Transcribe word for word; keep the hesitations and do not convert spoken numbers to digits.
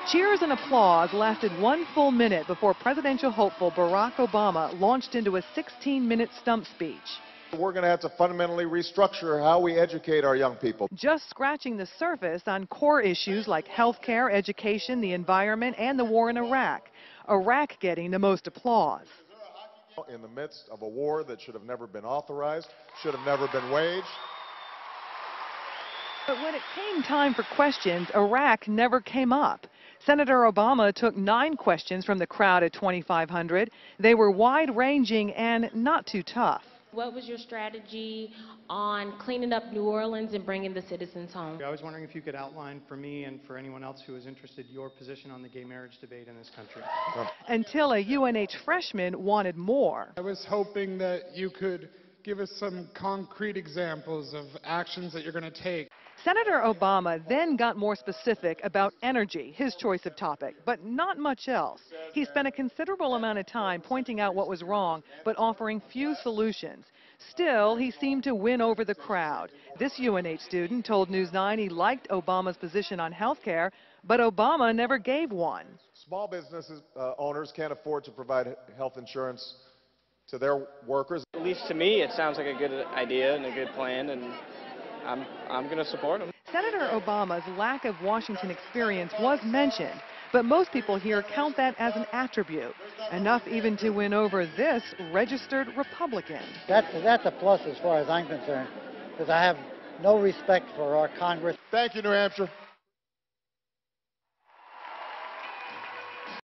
Cheers and applause lasted one full minute before presidential hopeful Barack Obama launched into a sixteen minute stump speech. We're going to have to fundamentally restructure how we educate our young people. Just scratching the surface on core issues like health care, education, the environment, and the war in Iraq. Iraq getting the most applause. In the midst of a war that should have never been authorized, should have never been waged. But when it came time for questions, Iraq never came up. Senator Obama took nine questions from the crowd at twenty-five hundred. They were wide-ranging and not too tough. What was your strategy on cleaning up New Orleans and bringing the citizens home? I was wondering if you could outline for me and for anyone else who is interested your position on the gay marriage debate in this country. Until a U N H freshman wanted more. I was hoping that you could give us some concrete examples of actions that you're going to take. Senator Obama then got more specific about energy, his choice of topic, but not much else. He spent a considerable amount of time pointing out what was wrong, but offering few solutions. Still, he seemed to win over the crowd. This U N H student told News nine he liked Obama's position on health care, but Obama never gave one. Small businesses uh, owners can't afford to provide health insurance to their workers. At least to me, it sounds like a good idea and a good plan, and I'm, I'm going to support him. Senator Obama's lack of Washington experience was mentioned, but most people here count that as an attribute, enough even to win over this registered Republican. That's, that's a plus as far as I'm concerned, because I have no respect for our Congress. Thank you, New Hampshire.